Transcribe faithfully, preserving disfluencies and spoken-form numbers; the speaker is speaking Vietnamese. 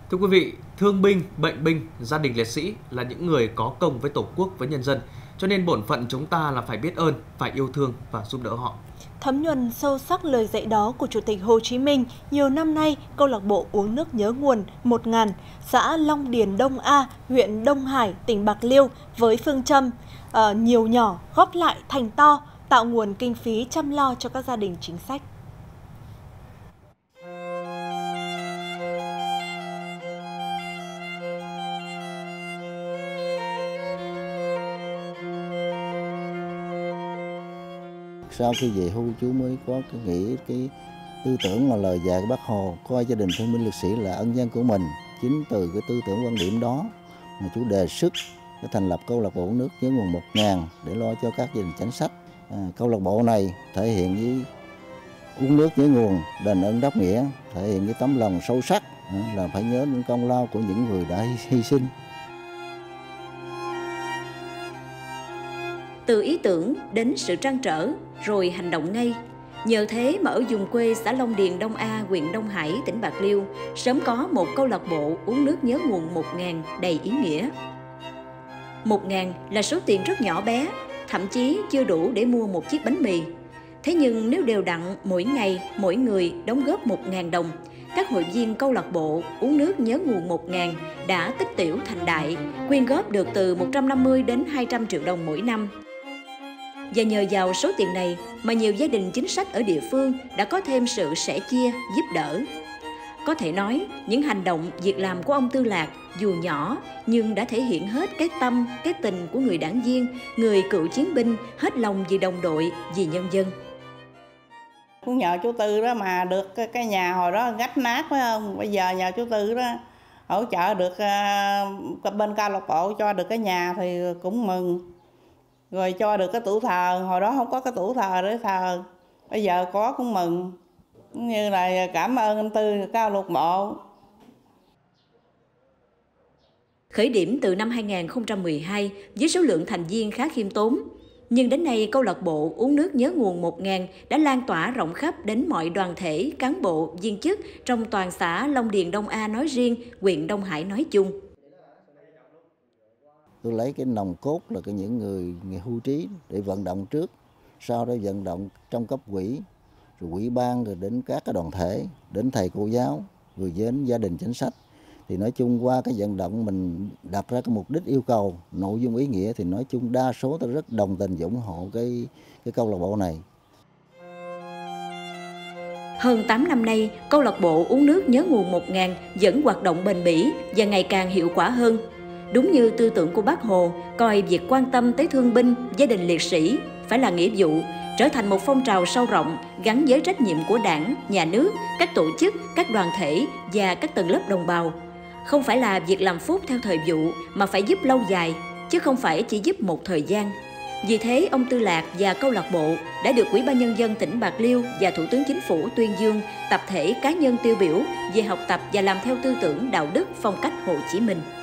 Thưa quý vị, thương binh, bệnh binh, gia đình liệt sĩ là những người có công với Tổ quốc, với nhân dân. Cho nên bổn phận chúng ta là phải biết ơn, phải yêu thương và giúp đỡ họ. Thấm nhuần sâu sắc lời dạy đó của Chủ tịch Hồ Chí Minh, nhiều năm nay, câu lạc bộ uống nước nhớ nguồn một ngàn, xã Long Điền Đông A, huyện Đông Hải, tỉnh Bạc Liêu với phương châm uh, nhiều nhỏ góp lại thành to, tạo nguồn kinh phí chăm lo cho các gia đình chính sách. Sau khi về hưu chú mới có cái nghĩ cái tư tưởng là lời dạy của Bác Hồ, coi gia đình thương binh liệt sĩ là ân nhân của mình. Chính từ cái tư tưởng quan điểm đó mà chú đề xuất cái thành lập câu lạc bộ nước nhớ nguồn một ngàn để lo cho các gia đình chính sách. À, câu lạc bộ này thể hiện với uống nước nhớ nguồn, đền ơn đáp nghĩa, thể hiện cái tấm lòng sâu sắc à, là phải nhớ những công lao của những người đã hy sinh. Từ ý tưởng đến sự trăn trở, rồi hành động ngay. Nhờ thế mà ở vùng quê xã Long Điền Đông A, huyện Đông Hải, tỉnh Bạc Liêu, sớm có một câu lạc bộ uống nước nhớ nguồn một ngàn đầy ý nghĩa. Một ngàn là số tiền rất nhỏ bé, thậm chí chưa đủ để mua một chiếc bánh mì. Thế nhưng nếu đều đặn mỗi ngày, mỗi người đóng góp một ngàn đồng, các hội viên câu lạc bộ uống nước nhớ nguồn một ngàn đã tích tiểu thành đại, quyên góp được từ một trăm năm mươi đến hai trăm triệu đồng mỗi năm. Và nhờ vào số tiền này mà nhiều gia đình chính sách ở địa phương đã có thêm sự sẻ chia, giúp đỡ. Có thể nói, những hành động, việc làm của ông Tư Lạc dù nhỏ nhưng đã thể hiện hết cái tâm, cái tình của người đảng viên, người cựu chiến binh hết lòng vì đồng đội, vì nhân dân. Cũng nhờ chú Tư đó mà được cái nhà hồi đó rách nát phải không? Bây giờ nhờ chú Tư đó hỗ trợ được bên câu lạc bộ cho được cái nhà thì cũng mừng. Rồi cho được cái tủ thờ, hồi đó không có cái tủ thờ để thờ, bây giờ có cũng mừng. Cũng như là cảm ơn anh Tư câu lạc bộ. Khởi điểm từ năm hai nghìn không trăm mười hai với số lượng thành viên khá khiêm tốn, nhưng đến nay câu lạc bộ uống nước nhớ nguồn một ngàn đã lan tỏa rộng khắp đến mọi đoàn thể, cán bộ, viên chức trong toàn xã Long Điền Đông A nói riêng, huyện Đông Hải nói chung. Tôi lấy cái nòng cốt là cái những người, người hưu trí để vận động trước, sau đó vận động trong cấp quỹ, rồi quỹ ban, rồi đến các cái đoàn thể, đến thầy cô giáo, rồi đến gia đình chính sách. Thì nói chung qua cái vận động mình đặt ra cái mục đích yêu cầu, nội dung ý nghĩa thì nói chung đa số tôi rất đồng tình ủng hộ cái cái câu lạc bộ này. Hơn tám năm nay, câu lạc bộ uống nước nhớ nguồn một ngàn vẫn hoạt động bền bỉ và ngày càng hiệu quả hơn. Đúng như tư tưởng của Bác Hồ, coi việc quan tâm tới thương binh, gia đình liệt sĩ phải là nghĩa vụ, trở thành một phong trào sâu rộng gắn với trách nhiệm của Đảng, Nhà nước, các tổ chức, các đoàn thể và các tầng lớp đồng bào. Không phải là việc làm phúc theo thời vụ mà phải giúp lâu dài, chứ không phải chỉ giúp một thời gian. Vì thế, ông Tư Lạc và câu lạc bộ đã được Ủy ban Nhân dân tỉnh Bạc Liêu và Thủ tướng Chính phủ tuyên dương tập thể cá nhân tiêu biểu về học tập và làm theo tư tưởng đạo đức phong cách Hồ Chí Minh.